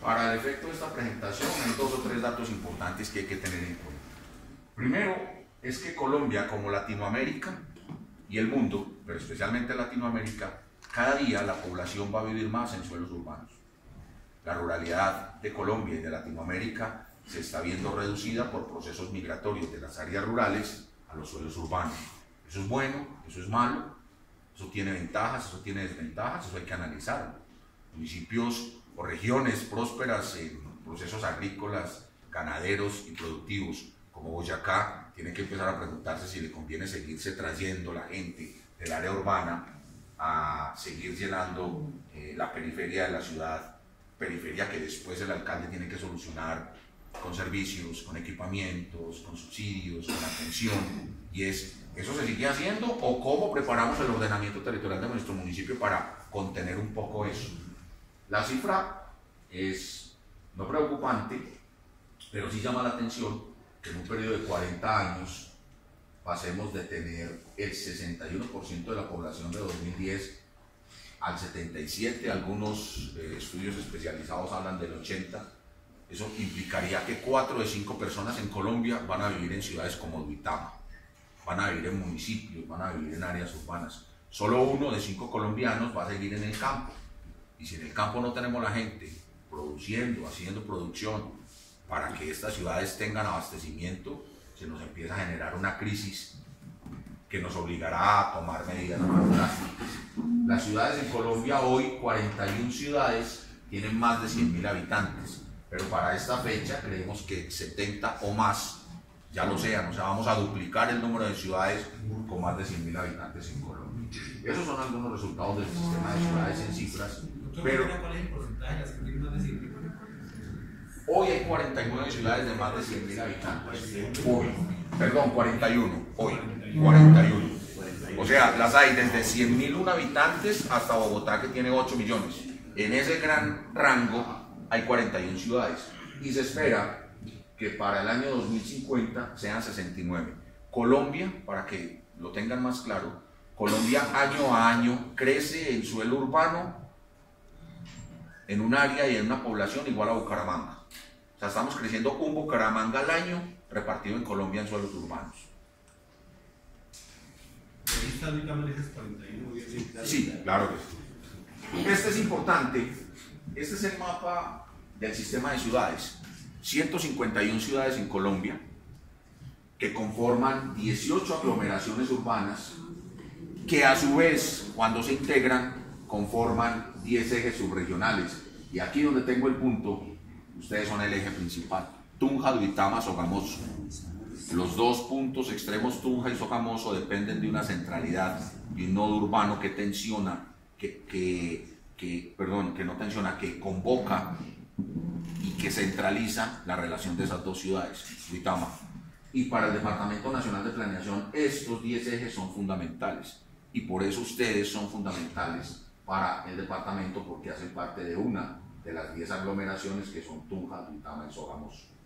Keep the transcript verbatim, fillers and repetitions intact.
Para el efecto de esta presentación hay dos o tres datos importantes que hay que tener en cuenta. Primero es que Colombia, como Latinoamérica y el mundo, pero especialmente Latinoamérica, cada día la población va a vivir más en suelos urbanos. La ruralidad de Colombia y de Latinoamérica se está viendo reducida por procesos migratorios de las áreas rurales a los suelos urbanos. Eso es bueno, eso es malo, eso tiene ventajas, eso tiene desventajas, eso hay que analizarlo. Municipios o regiones prósperas en procesos agrícolas, ganaderos y productivos como Boyacá tienen que empezar a preguntarse si le conviene seguirse trayendo la gente del área urbana a seguir llenando eh, la periferia de la ciudad, periferia que después el alcalde tiene que solucionar con servicios, con equipamientos, con subsidios, con atención, y es, ¿eso se sigue haciendo o cómo preparamos el ordenamiento territorial de nuestro municipio para contener un poco eso? La cifra es no preocupante, pero sí llama la atención que en un periodo de cuarenta años pasemos de tener el sesenta y uno por ciento de la población de dos mil diez al setenta y siete por ciento, algunos eh, estudios especializados hablan del ochenta por ciento. Eso implicaría que cuatro de cinco personas en Colombia van a vivir en ciudades como Duitama, van a vivir en municipios, van a vivir en áreas urbanas. Solo uno de cinco colombianos va a seguir en el campo. Y si en el campo no tenemos la gente produciendo, haciendo producción para que estas ciudades tengan abastecimiento, se nos empieza a generar una crisis que nos obligará a tomar medidas más drásticas. Las ciudades en Colombia hoy, cuarenta y una ciudades, tienen más de cien mil habitantes, pero para esta fecha creemos que setenta o más ya lo sean, o sea, vamos a duplicar el número de ciudades con más de cien mil habitantes en Colombia. Esos son algunos resultados del sistema de ciudades en cifras. Pero ¿cuál es el porcentaje de las que tienen más de cien mil? Hoy hay cuarenta y nueve ciudades de más de cien mil habitantes. Hoy, perdón, cuarenta y uno. Hoy, cuarenta y uno. O sea, las hay desde cien mil uno habitantes hasta Bogotá, que tiene ocho millones. En ese gran rango hay cuarenta y una ciudades. Y se espera que para el año dos mil cincuenta sean sesenta y nueve. Colombia, para que lo tengan más claro, Colombia año a año crece en suelo urbano en un área y en una población igual a Bucaramanga. O sea, estamos creciendo un Bucaramanga al año repartido en Colombia en suelos urbanos. Ahí está ahorita manejas cuarenta y uno. Sí, claro que sí. Este es importante. Este es el mapa del sistema de ciudades. ciento cincuenta y una ciudades en Colombia que conforman dieciocho aglomeraciones urbanas que a su vez, cuando se integran, conforman diez ejes subregionales. Y aquí donde tengo el punto, ustedes son el eje principal. Tunja, Duitama, Sogamoso. Los dos puntos extremos, Tunja y Sogamoso, dependen de una centralidad y un nodo urbano que tensiona, que, que, que, perdón, que no tensiona, que convoca y que centraliza la relación de esas dos ciudades, Duitama. Y para el Departamento Nacional de Planeación, estos diez ejes son fundamentales. Y por eso ustedes son fundamentales para el departamento, porque hacen parte de una de las diez aglomeraciones que son Tunja, Duitama y Sogamoso.